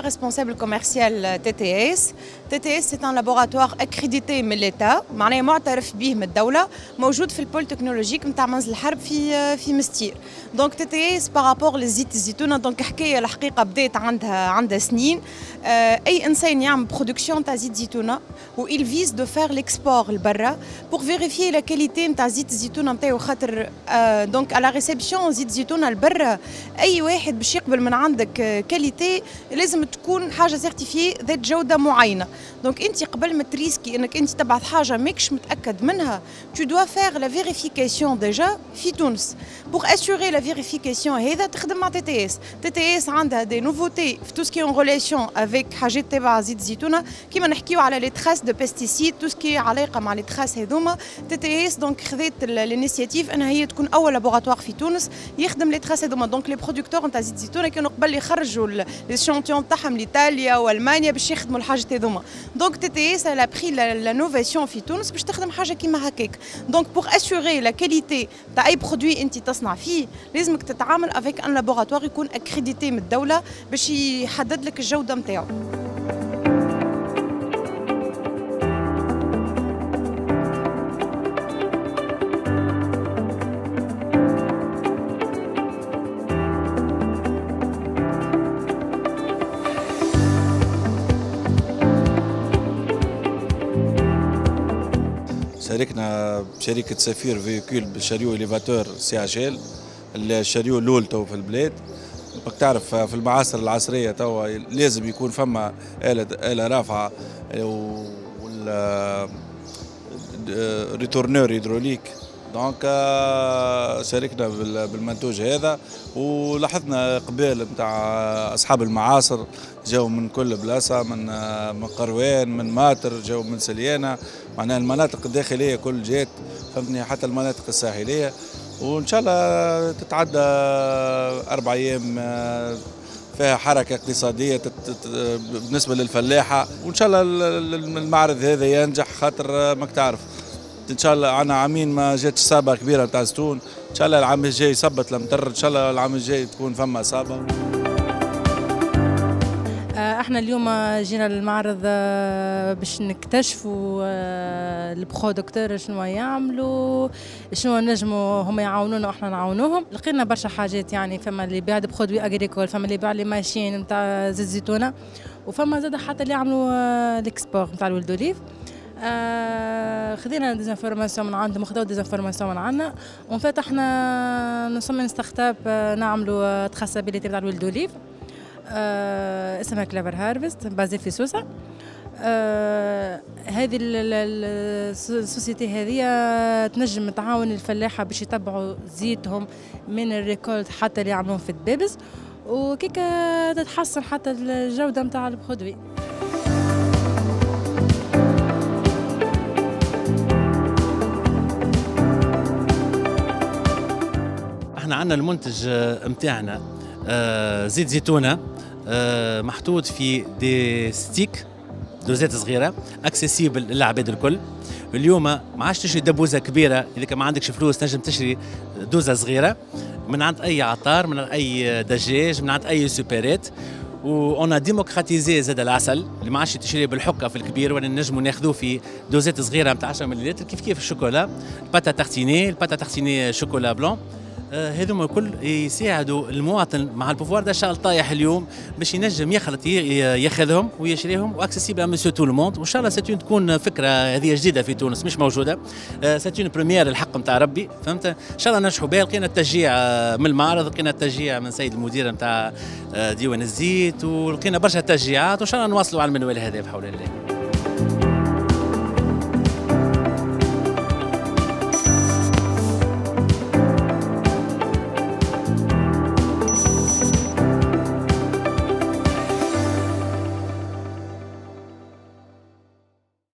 pas responsable commercial TTS. TTS c'est un laboratoire accrédité من l'État معناه معترف به من الدولة موجود في البول تكنولوجيك نتاع منزل الحرب في مستير. دونك TTS بارابور للزيت الزيتونة دونك حكاية الحقيقة بدات عندها سنين. أي إنسان يعمل برودكسيون تاع زيت زيتونة و il vise de faire l'export لبرا pour vérifier la qualité نتاع زيت الزيتونة نتاعو خاطر دونك على ريسبسيون زيت زيتونة لبرا أي واحد باش يقبل من عندك كاليتي لازم تكون حاجة سيرتيفي ذات جودة معينة. دونك أنت قبل ما تريسكي أنك أنت تبعث حاجة ماكش متأكد منها tu dois faire la vérification déjà في تونس. pour assurer la vérification هذا تخدم مع TTS. TTS عندها des nouveautés في tout ce qui est en relation avec حاجات تبع زيت الزيتونة كيما نحكيو على les traces de pesticides tout ce qui est علاقة مع les traces هذوما. TTS دونك خذت الانيسياتيف أنها هي تكون أول لابوغاتوار في تونس يخدم les traces هذوما. دونك les producteurs نتاع زيت الزيتونة كانوا قبل يخرجوا ليشانتيون تاعهم لإيطاليا وألمانيا باش يخدموا الحاجات هذوما. دونك TTS elle a pris l'innovation في تونس باش تخدم حاجة كيما هكاك. دونك pour assurer la qualité تاع أي برودوي أنت تصنع فيه لازمك تتعامل avec un laboratoire يكون accrédité من الدولة باش يحدد لك الجودة نتاعو. شاركنا بشركة سفير فيكول بالشاريو إليفاتور CHL الشاريو الأول تو في البلاد. راك تعرف في المعاصر العصرية توا لازم يكون فما آلة رافعة وال ريتورنور هيدروليك. دونك شاركنا بالمنتوج هذا ولاحظنا اقبال نتاع اصحاب المعاصر جاوا من كل بلاصه من قروان من ماتر جاوا من سليانه معناها المناطق الداخليه كل جات فهمتني حتى المناطق الساحليه وان شاء الله تتعدى 4 أيام فيها حركه اقتصاديه بالنسبه للفلاحه وان شاء الله المعرض هذا ينجح خاطر ماك تعرف ان شاء الله عنا عامين ما جاتش اصابه كبيره نتاع زيتون. ان شاء الله العام الجاي يثبت المطر ان شاء الله العام الجاي تكون فما اصابه. احنا اليوم جينا للمعرض باش نكتشفوا البرودكتور شنو يعملوا شنو نجموا هم يعاونونا واحنا نعاونوهم. لقينا برشا حاجات يعني فما اللي يبيع برودوي اغريكول فما اللي يبيع لي ماشين نتاع زيت الزيتونه وفما زاد حتى اللي يعملوا الاكسبور نتاع الولد اوليف. خذينا ديزانفورماسيون من عندهم وخذوا ديزانفورماسيون من عندنا وفتحنا نصمم ستارت اب نعملوا تراسابيليتي نتاع الولد اوليف اسمها كلافر هارفست بازي في سوسه. هذه السوسيتي هذه تنجم تعاون الفلاحه باش يتبعوا زيتهم من الريكولت حتى اللي يعملوهم في الدبابز وكيكا تتحسن حتى الجوده نتاع البرودوي. احنا عندنا المنتج متاعنا زيت زيتونه محطوط في دي ستيك دوزات صغيره اكسيسيبل للعباد الكل. اليوم ما عادش تشري دبوزه كبيره اذا كان ما عندكش فلوس تنجم تشري دوزه صغيره من عند اي عطار من عند اي دجاج من عند اي سوبرات. وانا ديموكراتيزي زاد العسل اللي ما عادش تشري بالحكه في الكبير ولا نجموا ناخذوه في دوزات صغيره نتاع 10 مليلتر كيف الشوكولا الباتا تارتيني شوكولا بلون. هذوما الكل يساعدوا المواطن مع البوفوار دا شغل طايح اليوم باش ينجم يخلط ياخذهم ويشريهم واكسيسيبل مسيو تو لو موند. وان شاء الله تكون فكره هذه جديده في تونس مش موجوده. ساتون بريمير الحق نتاع ربي فهمت. ان شاء الله ننجحوا بها. لقينا التشجيع من المعرض لقينا التشجيع من سيد المدير نتاع ديوان الزيت ولقينا برشا تشجيعات وان شاء الله نواصلوا على المنوال هذا بحول الله.